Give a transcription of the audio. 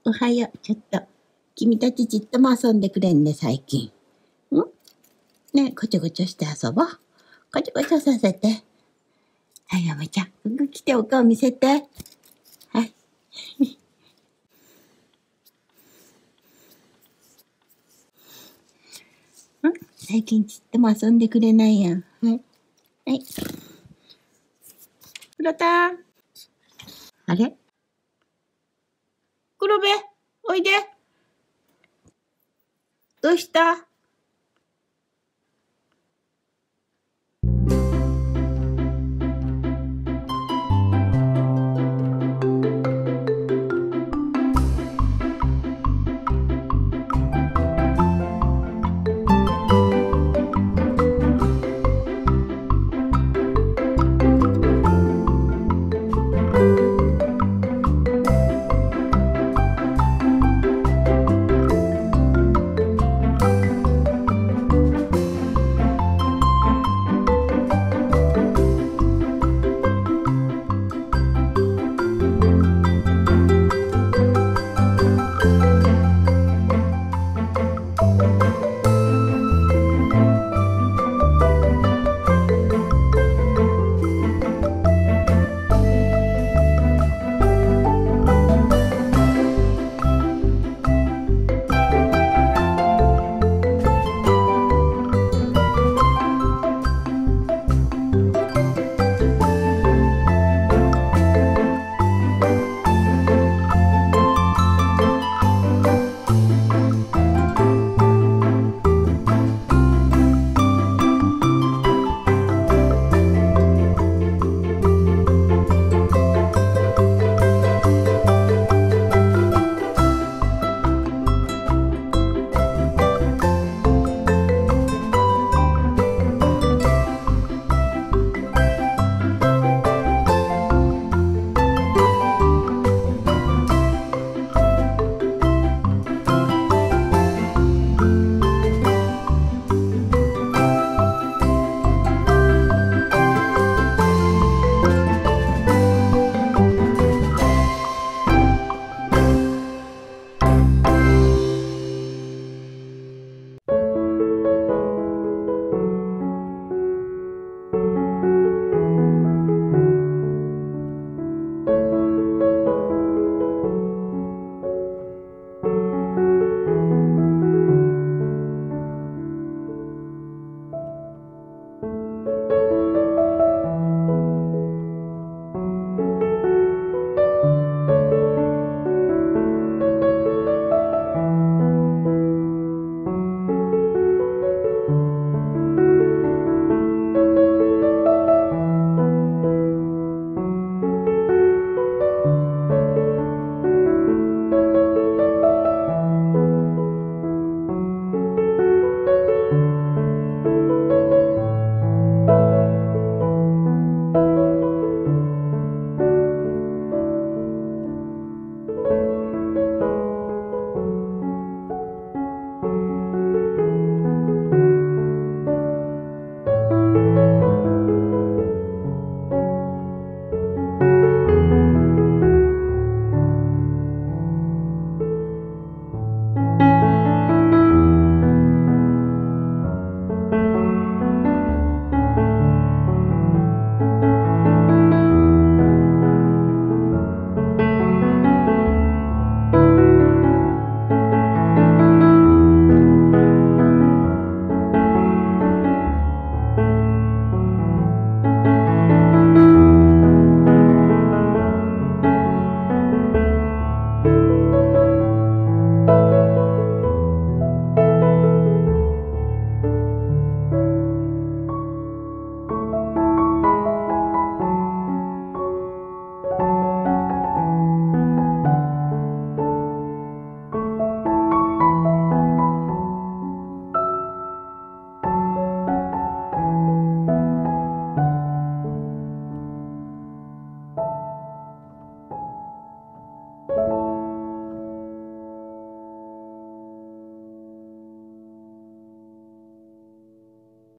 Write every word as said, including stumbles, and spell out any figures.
おはよう。ちょっと、君たちちっとも遊んでくれんね、最近。んねえ、こちょこちょして遊ぼう。こちょこちょさせて。はい、やめちゃん。ここ来てお顔見せて。はい。ん最近ちっとも遊んでくれないやん。はい。はい。黒田あれ黒部おいで。どうした